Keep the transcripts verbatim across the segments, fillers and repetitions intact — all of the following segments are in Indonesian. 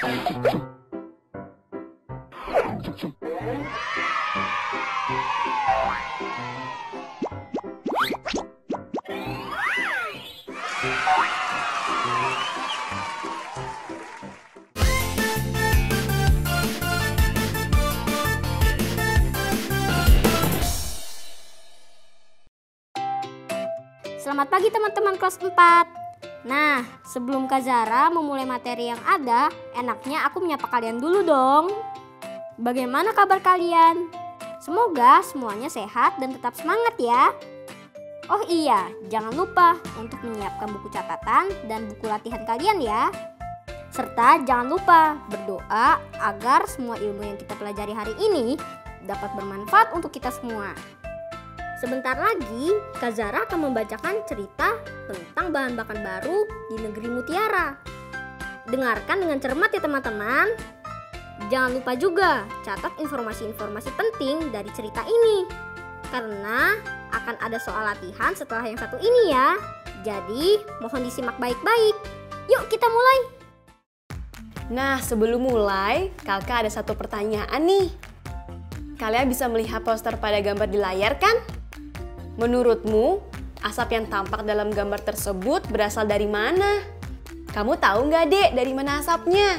Selamat pagi teman-teman kelas empat. Nah, sebelum Kak Zara memulai materi yang ada, enaknya aku menyapa kalian dulu dong. Bagaimana kabar kalian? Semoga semuanya sehat dan tetap semangat ya. Oh iya, jangan lupa untuk menyiapkan buku catatan dan buku latihan kalian ya. Serta jangan lupa berdoa agar semua ilmu yang kita pelajari hari ini dapat bermanfaat untuk kita semua. Sebentar lagi, Kak Zara akan membacakan cerita tentang bahan bakar baru di negeri Mutiara. Dengarkan dengan cermat ya teman-teman. Jangan lupa juga catat informasi-informasi penting dari cerita ini. Karena akan ada soal latihan setelah yang satu ini ya. Jadi, mohon disimak baik-baik. Yuk kita mulai. Nah, sebelum mulai, kakak ada satu pertanyaan nih. Kalian bisa melihat poster pada gambar di layar kan? Menurutmu, asap yang tampak dalam gambar tersebut berasal dari mana? Kamu tahu nggak, Dek, dari mana asapnya?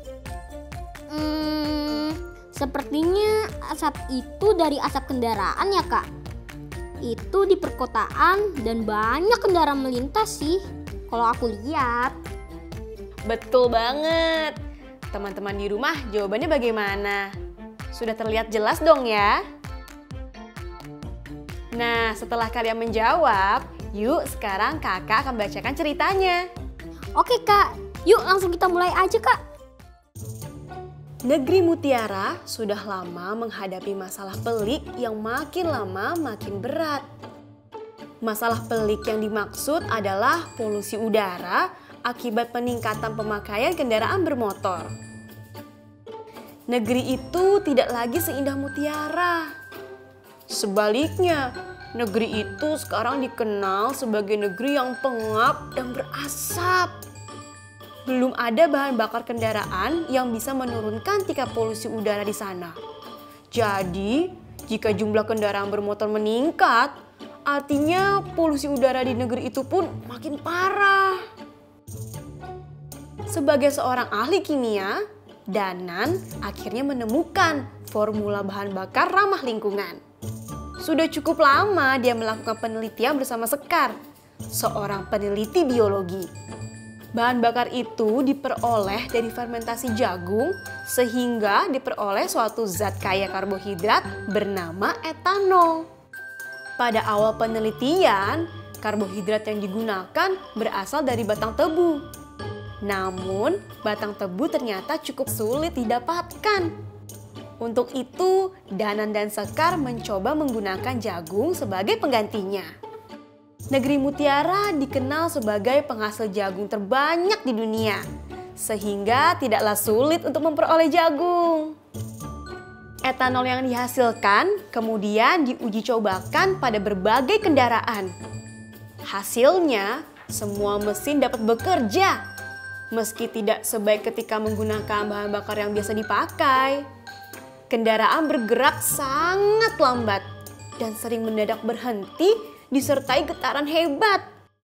Hmm, sepertinya asap itu dari asap kendaraan ya, Kak. Itu di perkotaan dan banyak kendaraan melintas sih, kalau aku lihat. Betul banget. Teman-teman di rumah, jawabannya bagaimana? Sudah terlihat jelas dong ya? Nah, setelah kalian menjawab, yuk sekarang kakak akan bacakan ceritanya. Oke Kak, yuk langsung kita mulai aja Kak. Negeri Mutiara sudah lama menghadapi masalah pelik yang makin lama makin berat. Masalah pelik yang dimaksud adalah polusi udara akibat peningkatan pemakaian kendaraan bermotor. Negeri itu tidak lagi seindah Mutiara. Sebaliknya, negeri itu sekarang dikenal sebagai negeri yang pengap dan berasap. Belum ada bahan bakar kendaraan yang bisa menurunkan tingkat polusi udara di sana. Jadi, jika jumlah kendaraan bermotor meningkat, artinya polusi udara di negeri itu pun makin parah. Sebagai seorang ahli kimia, Danan akhirnya menemukan formula bahan bakar ramah lingkungan. Sudah cukup lama dia melakukan penelitian bersama Sekar, seorang peneliti biologi. Bahan bakar itu diperoleh dari fermentasi jagung sehingga diperoleh suatu zat kaya karbohidrat bernama etanol. Pada awal penelitian, karbohidrat yang digunakan berasal dari batang tebu. Namun, batang tebu ternyata cukup sulit didapatkan. Untuk itu, Danan dan Sekar mencoba menggunakan jagung sebagai penggantinya. Negeri Mutiara dikenal sebagai penghasil jagung terbanyak di dunia, sehingga tidaklah sulit untuk memperoleh jagung. Etanol yang dihasilkan kemudian diuji cobakan pada berbagai kendaraan. Hasilnya, semua mesin dapat bekerja, meski tidak sebaik ketika menggunakan bahan bakar yang biasa dipakai. Kendaraan bergerak sangat lambat dan sering mendadak berhenti disertai getaran hebat.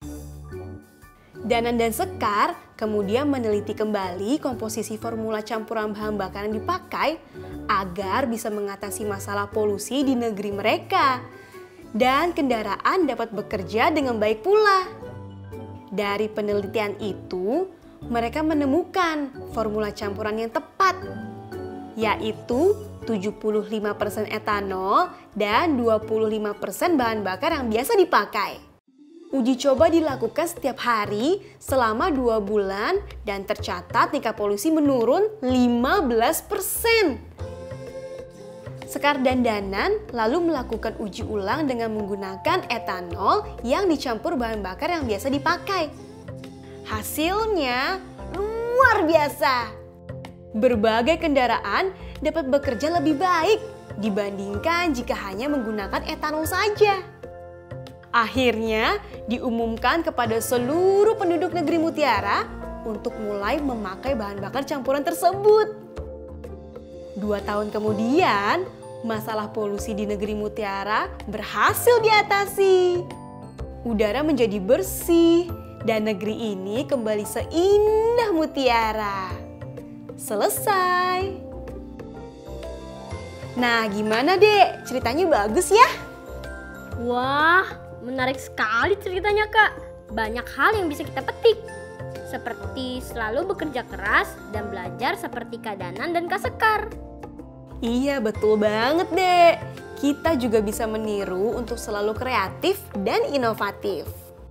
Danan dan Sekar kemudian meneliti kembali komposisi formula campuran bahan bakar yang dipakai agar bisa mengatasi masalah polusi di negeri mereka. Dan kendaraan dapat bekerja dengan baik pula. Dari penelitian itu, mereka menemukan formula campuran yang tepat, yaitu tujuh puluh lima persen etanol dan dua puluh lima persen bahan bakar yang biasa dipakai. Uji coba dilakukan setiap hari selama dua bulan dan tercatat tingkat polusi menurun lima belas persen. Sekar dan Danan lalu melakukan uji ulang dengan menggunakan etanol yang dicampur bahan bakar yang biasa dipakai. Hasilnya luar biasa. Berbagai kendaraan dapat bekerja lebih baik dibandingkan jika hanya menggunakan etanol saja. Akhirnya diumumkan kepada seluruh penduduk negeri Mutiara untuk mulai memakai bahan bakar campuran tersebut. Dua tahun kemudian, masalah polusi di negeri Mutiara berhasil diatasi. Udara menjadi bersih dan negeri ini kembali seindah Mutiara. Selesai. Nah, gimana Dek? Ceritanya bagus ya? Wah, menarik sekali ceritanya Kak. Banyak hal yang bisa kita petik. Seperti selalu bekerja keras dan belajar seperti Kak Danan dan Kak Sekar. Iya, betul banget Dek. Kita juga bisa meniru untuk selalu kreatif dan inovatif.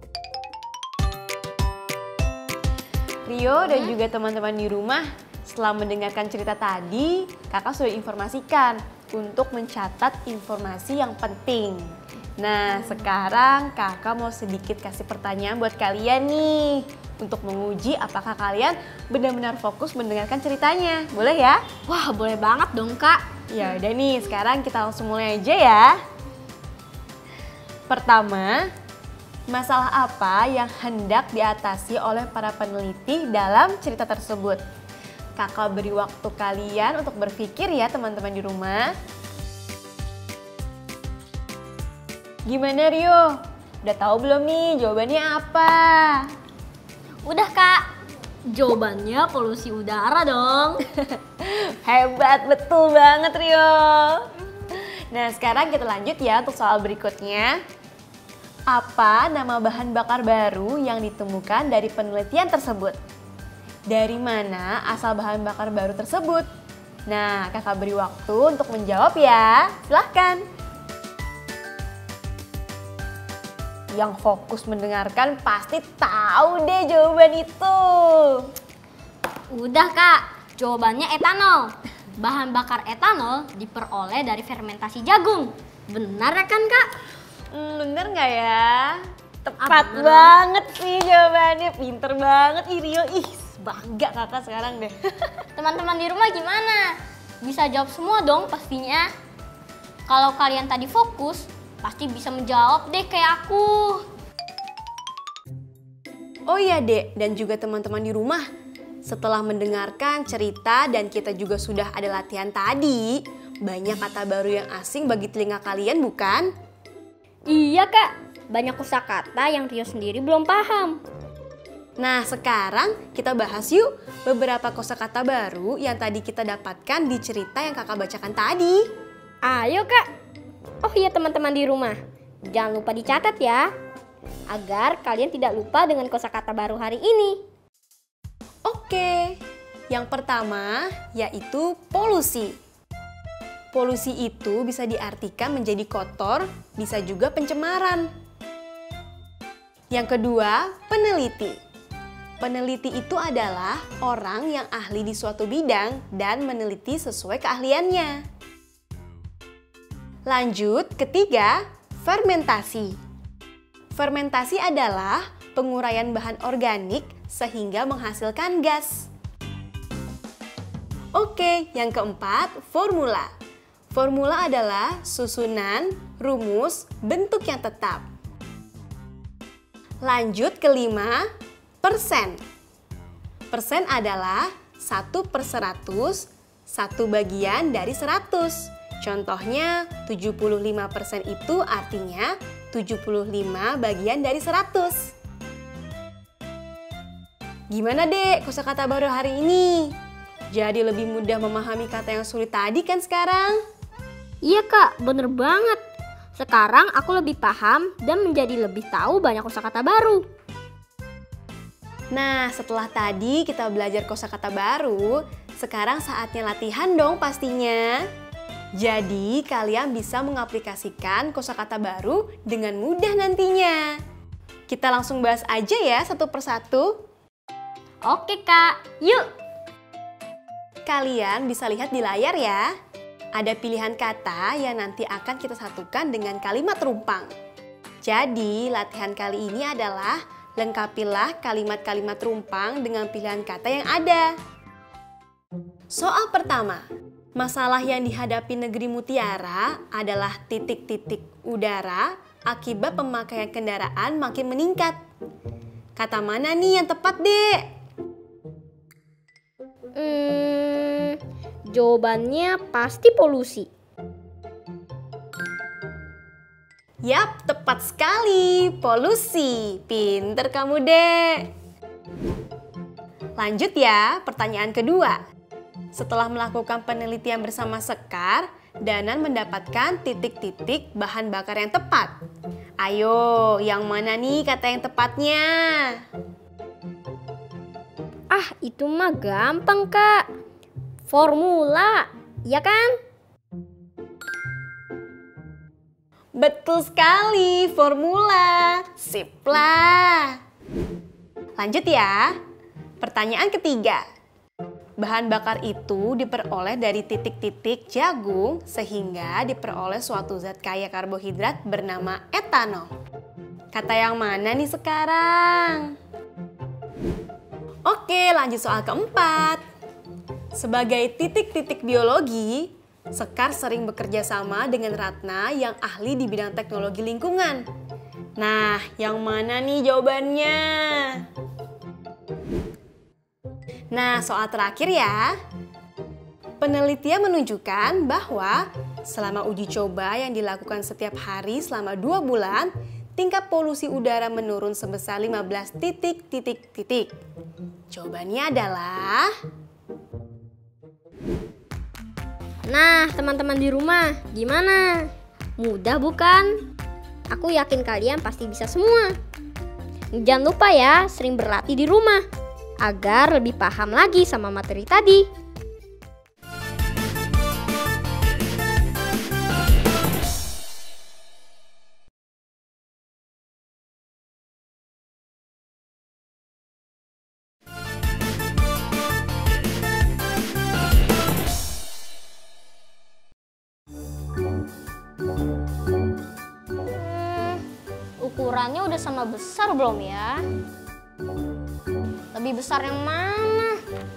Rio dan juga teman-teman di rumah, setelah mendengarkan cerita tadi, kakak sudah informasikan untuk mencatat informasi yang penting. Nah, sekarang kakak mau sedikit kasih pertanyaan buat kalian nih, untuk menguji apakah kalian benar-benar fokus mendengarkan ceritanya. Boleh ya? Wah, boleh banget dong Kak. Ya udah nih, sekarang kita langsung mulai aja ya. Pertama, masalah apa yang hendak diatasi oleh para peneliti dalam cerita tersebut? Kakak beri waktu kalian untuk berpikir ya teman-teman di rumah. Gimana Rio? Udah tahu belum nih jawabannya apa? Udah Kak, jawabannya polusi udara dong. Hebat, betul banget Rio. Nah, sekarang kita lanjut ya untuk soal berikutnya. Apa nama bahan bakar baru yang ditemukan dari penelitian tersebut? Dari mana asal bahan bakar baru tersebut? Nah, kakak beri waktu untuk menjawab ya. Silahkan. Yang fokus mendengarkan pasti tahu deh jawaban itu. Udah Kak, jawabannya etanol. Bahan bakar etanol diperoleh dari fermentasi jagung. Benar kan Kak? Hmm, bener nggak ya? Tepat Ah, bener banget sih jawabannya. Pinter banget ih Rio. Ih, bangga kakak sekarang deh. Teman-teman di rumah gimana? Bisa jawab semua dong pastinya. Kalau kalian tadi fokus, pasti bisa menjawab deh kayak aku. Oh iya Dek, dan juga teman-teman di rumah. Setelah mendengarkan cerita dan kita juga sudah ada latihan tadi, banyak kata baru yang asing bagi telinga kalian bukan? Iya Kak, banyak kosakata yang Rio sendiri belum paham. Nah, sekarang kita bahas yuk beberapa kosakata baru yang tadi kita dapatkan di cerita yang kakak bacakan tadi. Ayo Kak. Oh iya teman-teman di rumah, jangan lupa dicatat ya, agar kalian tidak lupa dengan kosakata baru hari ini. Oke, yang pertama yaitu polusi. Polusi itu bisa diartikan menjadi kotor, bisa juga pencemaran. Yang kedua, peneliti. Peneliti itu adalah orang yang ahli di suatu bidang dan meneliti sesuai keahliannya. Lanjut, ketiga, fermentasi. Fermentasi adalah penguraian bahan organik sehingga menghasilkan gas. Oke, yang keempat, formula. Formula adalah susunan, rumus, bentuk yang tetap. Lanjut kelima, persen. Persen adalah satu per seratus, satu bagian dari seratus. Contohnya tujuh puluh lima persen itu artinya tujuh puluh lima bagian dari seratus. Gimana Dek kosakata baru hari ini? Jadi lebih mudah memahami kata yang sulit tadi kan sekarang? Iya Kak, bener banget. Sekarang aku lebih paham dan menjadi lebih tahu banyak kosakata baru. Nah, setelah tadi kita belajar kosakata baru, sekarang saatnya latihan dong pastinya. Jadi, kalian bisa mengaplikasikan kosakata baru dengan mudah nantinya. Kita langsung bahas aja ya satu persatu. Oke Kak, yuk. Kalian bisa lihat di layar ya. Ada pilihan kata yang nanti akan kita satukan dengan kalimat rumpang. Jadi, latihan kali ini adalah lengkapilah kalimat-kalimat rumpang dengan pilihan kata yang ada. Soal pertama, masalah yang dihadapi negeri Mutiara adalah titik-titik udara akibat pemakaian kendaraan makin meningkat. Kata mana nih yang tepat, Dek? Hmm, jawabannya pasti polusi. Yap, tepat sekali. Polusi. Pinter kamu, Dek. Lanjut ya, pertanyaan kedua. Setelah melakukan penelitian bersama Sekar, Danan mendapatkan titik-titik bahan bakar yang tepat. Ayo, yang mana nih kata yang tepatnya? Ah, itu mah gampang, Kak. Formula, ya kan? Betul sekali, formula. Sip lah. Lanjut ya. Pertanyaan ketiga. Bahan bakar itu diperoleh dari titik-titik jagung sehingga diperoleh suatu zat kaya karbohidrat bernama etanol. Kata yang mana nih sekarang? Oke, lanjut soal keempat. Sebagai titik-titik biologi, Sekar sering bekerja sama dengan Ratna yang ahli di bidang teknologi lingkungan. Nah, yang mana nih jawabannya? Nah, soal terakhir ya. Penelitian menunjukkan bahwa selama uji coba yang dilakukan setiap hari selama dua bulan, tingkat polusi udara menurun sebesar lima belas titik titik titik. Jawabannya adalah... Nah, teman-teman di rumah, gimana? Mudah bukan? Aku yakin kalian pasti bisa semua. Jangan lupa ya, sering berlatih di rumah agar lebih paham lagi sama materi tadi. Ukurannya udah sama besar belum ya? Lebih besar yang mana?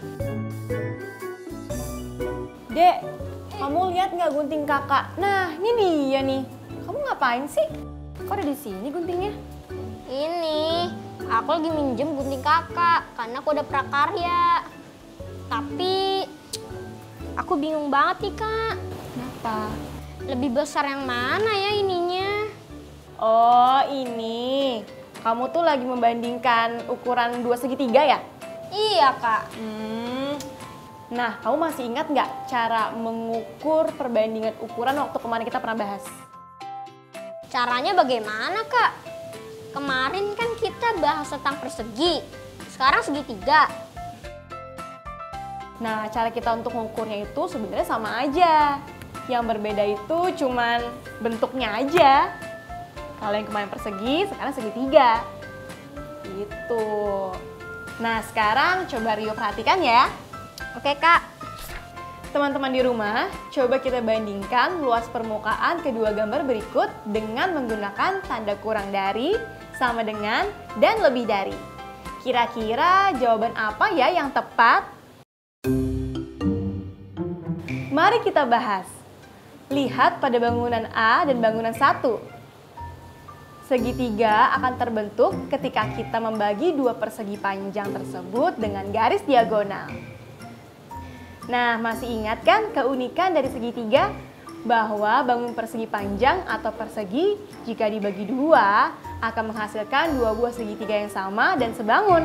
Dek, kamu lihat nggak gunting kakak? Nah, ini dia nih. Kamu ngapain sih? Kok ada di sini guntingnya? Ini, aku lagi minjem gunting kakak karena aku udah prakarya. Tapi, aku bingung banget nih kak. Kenapa? Lebih besar yang mana ya ininya? Oh, ini. Kamu tuh lagi membandingkan ukuran dua segitiga ya? Iya kak. Hmm. Nah, kamu masih ingat nggak cara mengukur perbandingan ukuran waktu kemarin kita pernah bahas? Caranya bagaimana kak? Kemarin kan kita bahas tentang persegi, sekarang segitiga. Nah, cara kita untuk mengukurnya itu sebenarnya sama aja. Yang berbeda itu cuman bentuknya aja. Kalau yang kemarin persegi, sekarang segitiga. Gitu. Nah, sekarang coba Rio perhatikan ya. Oke kak. Teman-teman di rumah, coba kita bandingkan luas permukaan kedua gambar berikut dengan menggunakan tanda kurang dari, sama dengan, dan lebih dari. Kira-kira jawaban apa ya yang tepat? Mari kita bahas. Lihat pada bangunan A dan bangunan satu. Segitiga akan terbentuk ketika kita membagi dua persegi panjang tersebut dengan garis diagonal. Nah, masih ingat kan keunikan dari segitiga? Bahwa bangun persegi panjang atau persegi jika dibagi dua akan menghasilkan dua buah segitiga yang sama dan sebangun.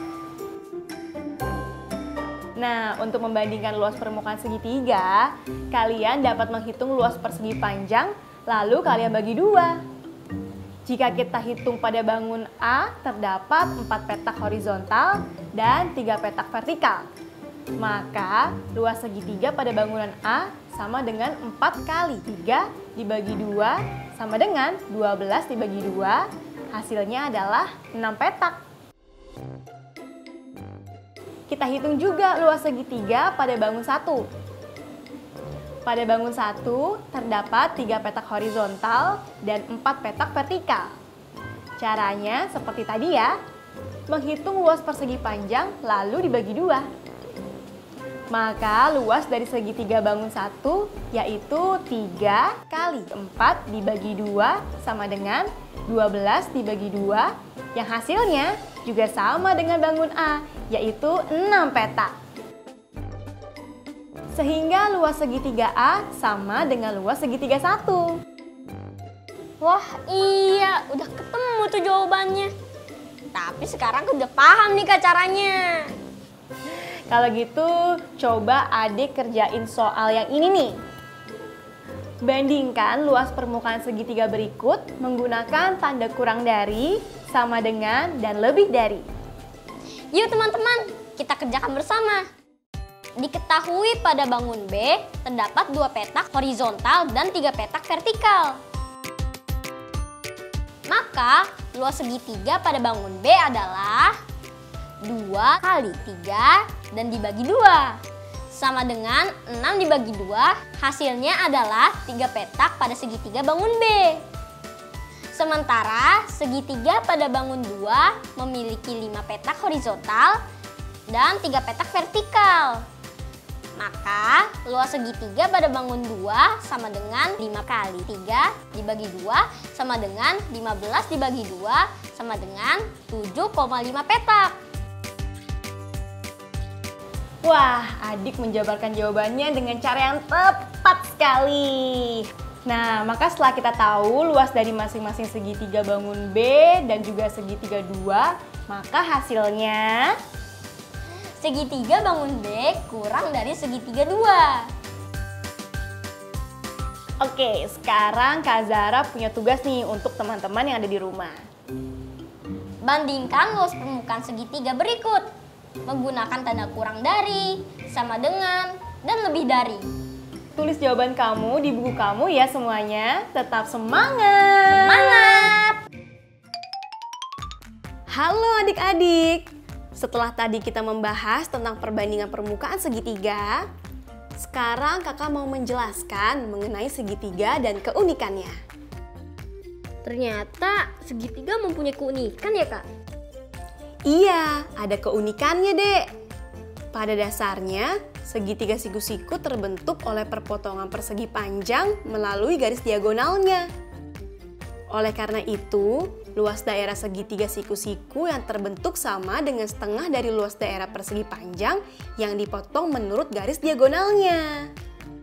Nah, untuk membandingkan luas permukaan segitiga, kalian dapat menghitung luas persegi panjang, lalu kalian bagi dua. Jika kita hitung pada bangun A, terdapat empat petak horizontal dan tiga petak vertikal. Maka, luas segitiga pada bangunan A sama dengan empat kali tiga dibagi dua sama dengan dua belas dibagi dua, hasilnya adalah enam petak. Kita hitung juga luas segitiga pada bangun satu. Pada bangun satu terdapat tiga petak horizontal dan empat petak vertikal. Caranya seperti tadi ya, menghitung luas persegi panjang lalu dibagi dua. Maka luas dari segitiga bangun satu yaitu tiga kali empat dibagi dua sama dengan dua belas dibagi dua, yang hasilnya juga sama dengan bangun A, yaitu enam petak. Sehingga luas segitiga A sama dengan luas segitiga satu. Wah iya, udah ketemu tuh jawabannya. Tapi sekarang aku udah paham nih Kak caranya. Kalau gitu coba adik kerjain soal yang ini nih. Bandingkan luas permukaan segitiga berikut menggunakan tanda kurang dari, sama dengan, dan lebih dari. Yuk teman-teman, kita kerjakan bersama. Diketahui pada bangun B terdapat dua petak horizontal dan tiga petak vertikal. Maka luas segitiga pada bangun B adalah dua kali tiga dan dibagi dua. Sama dengan enam dibagi dua, hasilnya adalah tiga petak pada segitiga bangun B. Sementara segitiga pada bangun dua memiliki lima petak horizontal dan tiga petak vertikal. Maka luas segitiga pada bangun dua sama dengan lima kali tiga dibagi dua sama dengan lima belas dibagi dua sama dengan tujuh koma lima petak. Wah, adik menjabarkan jawabannya dengan cara yang tepat sekali. Nah, maka setelah kita tahu luas dari masing-masing segitiga bangun B dan juga segitiga dua, maka hasilnya segitiga bangun B kurang dari segitiga dua. Oke, sekarang Kak Zara punya tugas nih untuk teman-teman yang ada di rumah. Bandingkan luas permukaan segitiga berikut menggunakan tanda kurang dari, sama dengan, dan lebih dari. Tulis jawaban kamu di buku kamu ya semuanya. Tetap semangat! Semangat! Halo adik-adik. Setelah tadi kita membahas tentang perbandingan permukaan segitiga, sekarang kakak mau menjelaskan mengenai segitiga dan keunikannya. Ternyata segitiga mempunyai keunikan ya Kak? Iya, ada keunikannya dek. Pada dasarnya, segitiga siku-siku terbentuk oleh perpotongan persegi panjang melalui garis diagonalnya. Oleh karena itu, luas daerah segitiga siku-siku yang terbentuk sama dengan setengah dari luas daerah persegi panjang yang dipotong menurut garis diagonalnya.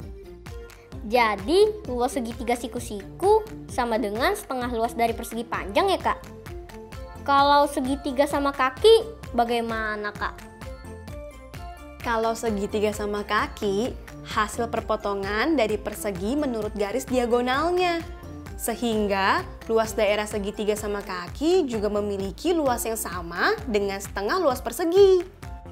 Jadi, luas segitiga siku-siku sama dengan setengah luas dari persegi panjang ya Kak? Kalau segitiga sama kaki, bagaimana Kak? Kalau segitiga sama kaki, hasil perpotongan dari persegi menurut garis diagonalnya. Sehingga luas daerah segitiga sama kaki juga memiliki luas yang sama dengan setengah luas persegi.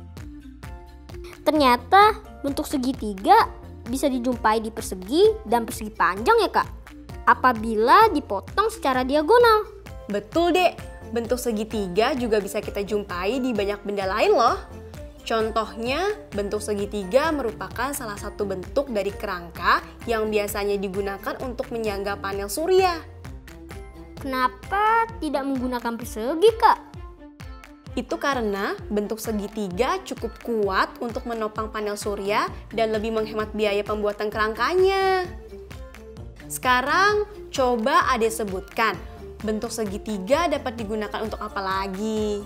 Ternyata bentuk segitiga bisa dijumpai di persegi dan persegi panjang ya Kak? Apabila dipotong secara diagonal. Betul dek. Bentuk segitiga juga bisa kita jumpai di banyak benda lain loh. Contohnya, bentuk segitiga merupakan salah satu bentuk dari kerangka yang biasanya digunakan untuk menyangga panel surya. Kenapa tidak menggunakan persegi, Kak? Itu karena bentuk segitiga cukup kuat untuk menopang panel surya dan lebih menghemat biaya pembuatan kerangkanya. Sekarang, coba Ade sebutkan. Bentuk segitiga dapat digunakan untuk apa lagi?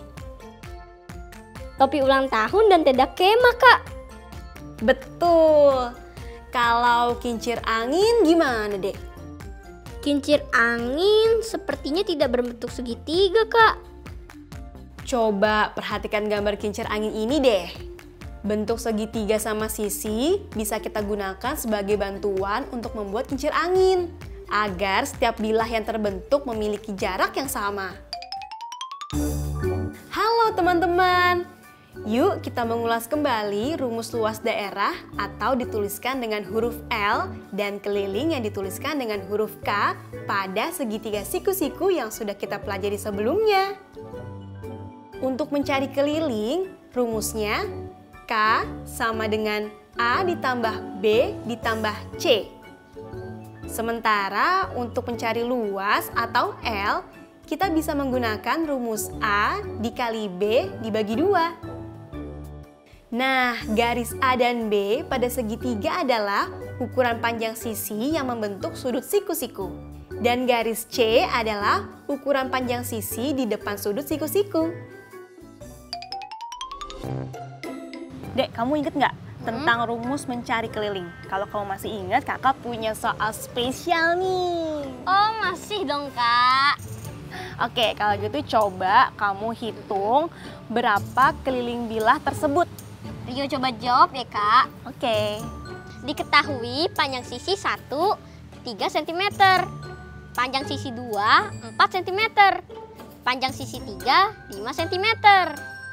Topi ulang tahun dan tenda kemah, Kak. Betul. Kalau kincir angin gimana, Dek? Kincir angin sepertinya tidak berbentuk segitiga, Kak. Coba perhatikan gambar kincir angin ini deh. Bentuk segitiga sama sisi bisa kita gunakan sebagai bantuan untuk membuat kincir angin. Agar setiap bilah yang terbentuk memiliki jarak yang sama. Halo teman-teman, yuk kita mengulas kembali rumus luas daerah atau dituliskan dengan huruf L dan keliling yang dituliskan dengan huruf K pada segitiga siku-siku yang sudah kita pelajari sebelumnya. Untuk mencari keliling, rumusnya K sama dengan A ditambah B ditambah C. Sementara untuk mencari luas atau L, kita bisa menggunakan rumus A dikali B dibagi dua. Nah, garis A dan B pada segitiga adalah ukuran panjang sisi yang membentuk sudut siku-siku. Dan garis C adalah ukuran panjang sisi di depan sudut siku-siku. Dek, kamu inget nggak tentang rumus mencari keliling. Kalau kamu masih ingat, kakak punya soal spesial nih. Oh, masih dong, Kak. Oke, kalau gitu coba kamu hitung berapa keliling bilah tersebut. Rio coba jawab ya, Kak. Oke. Diketahui panjang sisi satu, tiga sentimeter. Panjang sisi dua, empat sentimeter. Panjang sisi tiga, lima sentimeter.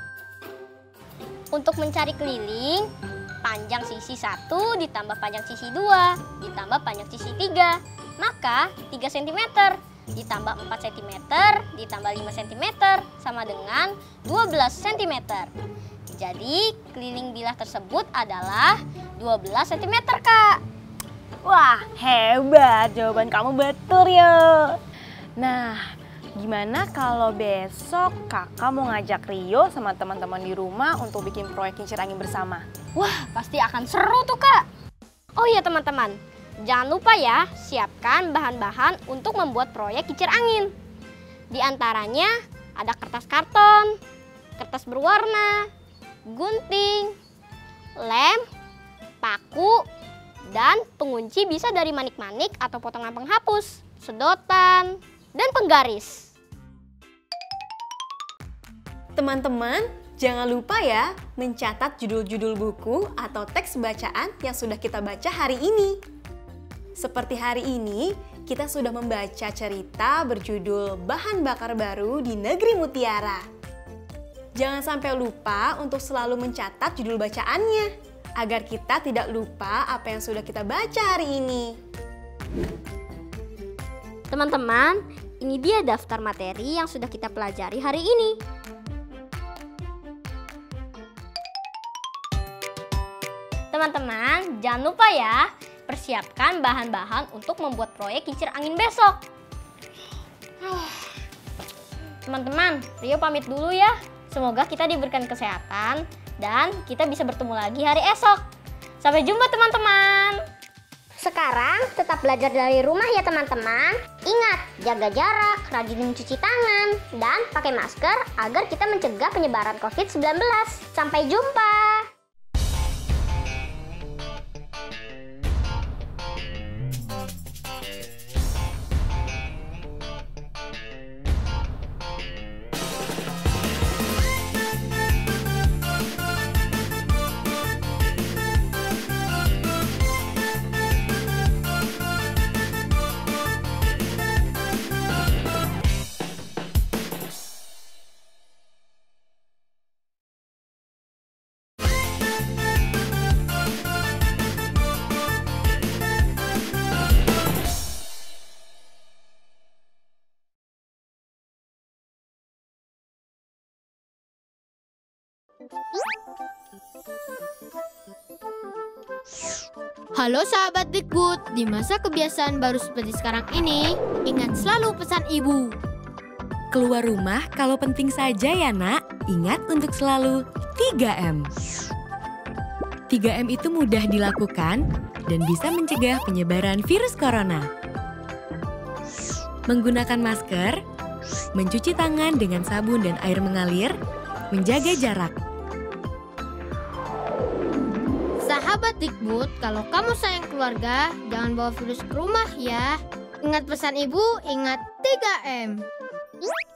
Untuk mencari keliling, panjang sisi satu ditambah panjang sisi dua, ditambah panjang sisi tiga. Maka tiga sentimeter ditambah empat sentimeter, ditambah lima sentimeter, sama dengan dua belas sentimeter. Jadi keliling bilah tersebut adalah dua belas sentimeter, Kak. Wah, hebat. Jawaban kamu betul ya. Nah, gimana kalau besok kakak mau ngajak Rio sama teman-teman di rumah untuk bikin proyek kincir angin bersama? Wah, pasti akan seru tuh, Kak. Oh iya teman-teman, jangan lupa ya siapkan bahan-bahan untuk membuat proyek kincir angin. Di antaranya ada kertas karton, kertas berwarna, gunting, lem, paku, dan pengunci bisa dari manik-manik atau potongan penghapus, sedotan, dan penggaris. Teman-teman, jangan lupa ya mencatat judul-judul buku atau teks bacaan yang sudah kita baca hari ini. Seperti hari ini, kita sudah membaca cerita berjudul Bahan Bakar Baru di Negeri Mutiara. Jangan sampai lupa untuk selalu mencatat judul bacaannya, agar kita tidak lupa apa yang sudah kita baca hari ini. Teman-teman, ini dia daftar materi yang sudah kita pelajari hari ini. Teman-teman, jangan lupa ya, persiapkan bahan-bahan untuk membuat proyek kincir angin besok. Teman-teman, Rio pamit dulu ya. Semoga kita diberikan kesehatan dan kita bisa bertemu lagi hari esok. Sampai jumpa teman-teman. Sekarang tetap belajar dari rumah ya teman-teman. Ingat, jaga jarak, rajin mencuci tangan, dan pakai masker agar kita mencegah penyebaran covid sembilan belas. Sampai jumpa. Halo sahabat Dikbud, di masa kebiasaan baru seperti sekarang ini, ingat selalu pesan ibu. Keluar rumah kalau penting saja ya nak, ingat untuk selalu tiga M. tiga M itu mudah dilakukan dan bisa mencegah penyebaran virus corona. Menggunakan masker, mencuci tangan dengan sabun dan air mengalir, menjaga jarak. Sahabat Dikbud, kalau kamu sayang keluarga, jangan bawa virus ke rumah ya. Ingat pesan ibu, ingat tiga M.